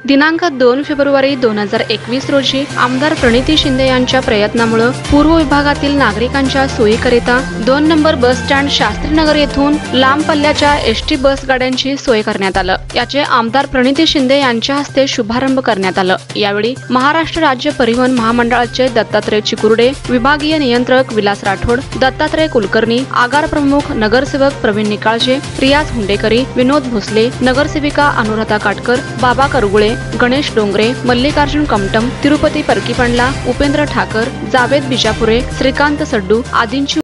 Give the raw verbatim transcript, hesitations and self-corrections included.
दिनांक दोन फेब्रुवारी दोन हजार एकवीस रोजी आमदार प्रणिती शिंदे यांच्या प्रयत्नामुळे पूर्व विभागातील नागरिकांच्या सोयीकरिता दोन नंबर बस स्टँड शास्त्रीनगर येथून लांब पल्ल्याच्या एस टी बस गाड्यांची सोय करण्यात आलं। याचे आमदार प्रणिती शिंदे यांच्या हस्ते शुभारंभ करण्यात आलं। यावेळी महाराष्ट्र राज्य परिवहन महामंडळाचे दत्तात्रय चिकुर्डे, विभागीय नियंत्रक विलास राठोड, दत्तात्रय कुलकर्णी, आगार प्रमुख नगरसेवक प्रवीण निकाळजे, रियाज हुंडेकरी, विनोद भोसले, नगरसेविका अनुराधा काटकर, बाबा करगुळे, गणेश डोंगरे, मल्लिकार्जुन कमटम, तिरुपती परकीपंडला, उपेंद्र ठाकर, जावेद बिजापुरे, श्रीकांत सड्डू आदींची